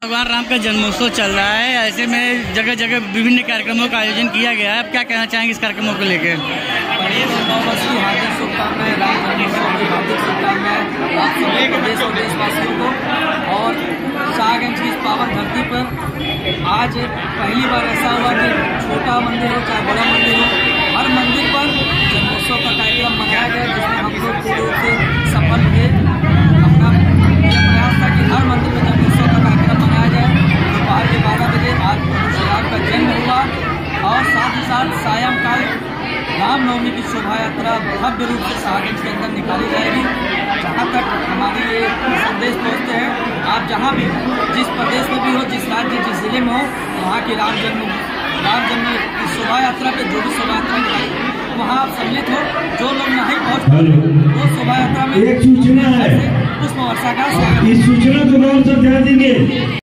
भगवान राम का जन्मोत्सव चल रहा है, ऐसे में जगह जगह विभिन्न कार्यक्रमों का आयोजन किया गया है। आप क्या कहना चाहेंगे इस कार्यक्रमों को लेकर? हार्दिक शुभकामनाएं, राम जन्मोत्सव की हार्दिक शुभकामनाएं आप सभी प्रदेश और देशवासियों को। और शाहगंज की इस पावन धरती पर आज पहली बार ऐसा हुआ कि छोटा मंदिर हो चाहे बड़ा मंदिर हो, हर मंदिर पर जन्मोत्सव का कार्यक्रम मनाया गया, जिसमें हम लोग पूरी रूप से सफल हुए। अपना प्रयास था कि हर मंदिर में जन्मोत्सव का कार्यक्रम मनाया जाए। दोपहर के 12 बजे आज श्री राम का जन्म हुआ और साथ ही साथ सायंकाल रामनवमी की शोभा यात्रा भव्य रूप से शाहगंज के अंदर निकाली जाएगी। जहाँ तक हमारी ये संदेश पहुँचते हैं, आप जहाँ भी जिस प्रदेश में भी हो, जिस राज्य जिस जिले में हो, वहाँ की राम जन्म की शोभा यात्रा पे जो भी शोभा यात्रा निकाली वहाँ आप सम्मिलित हो। जो लोग नहीं पहुँच पाए वो शोभा यात्रा में एक सूचना है, पुष्प वर्षा का इस सूचना को गौर से ध्यान देंगे।